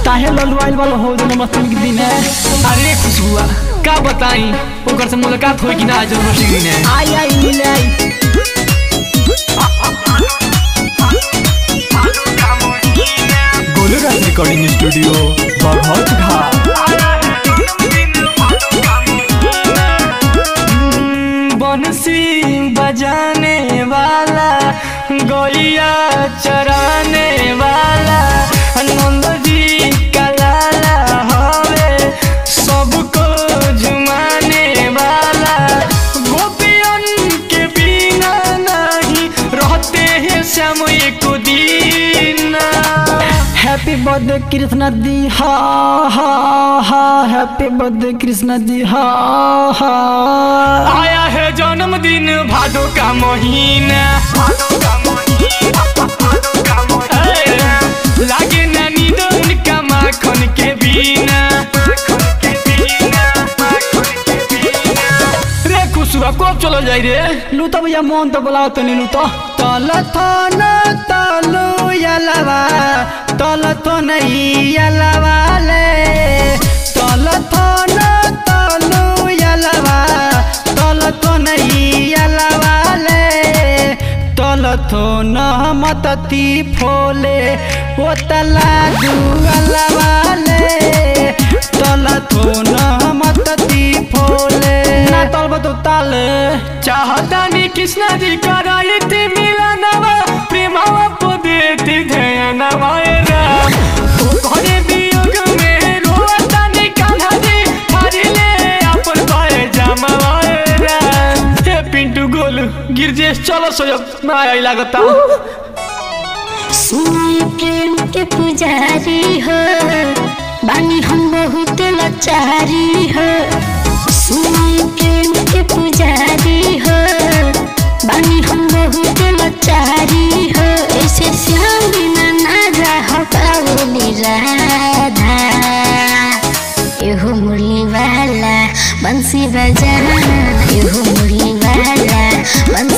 काहे ललवाइल वाला हो जन्माष्टमी के दिन है। अरे खुश हुआ का बताई ओकर से मुलाकात होई कि ना जन्माष्टमी के दिन आई आई मिले आई गोलूराज रिकॉर्डिंग स्टूडियो बघौत घाट। बंसी बजाने वाला गैया चराने वाला नंद जी का लाला हवे सबको झुमाने वाला गोपियन के बिना नहीं रहते हैं श्याम एक दिन। हैप्पी बर्थडे कृष्णा जी हा हा हा हैप्पी बर्थडे कृष्णा जी हा हा। आया है जन्मदिन भादो का महीना लागे ना नींद उनका माखन के बिना रे खुशुआ कब चलो जाई रे लू तो भैया मोहन तो बुलाओ तो नीलू तो तल थन तलू यलवा तल तो नहीं यलवा ले तल थन तलू यलवा तल तो नहीं यलवा ले तल तो न मतती फोले वो तला दुअलवा ले तल तो न मतती फोले ना तल बतो ताले चाहता नहीं कृष्णा जी कराई थी मिलनवा प्रेमवा को देती ध्यानवा राम घरे वियोग में रोता नहीं कान्हा जी हरी ले अपन पाए जामवा राम। हे पिंटू गोलू गिरजेश चलो सोजब ना आई लागता सुनाई प्रेम के पुजारी हो बानी हम बहुत लाचारी हो सुनाई प्रेम के पुजारी हो बानी हम बहुत लाचारी हो ऐसे श्याम बिना ना रह पाओली राधा एहो मुरली वाला बंसी बजाना एहो मुरली वाला बंसी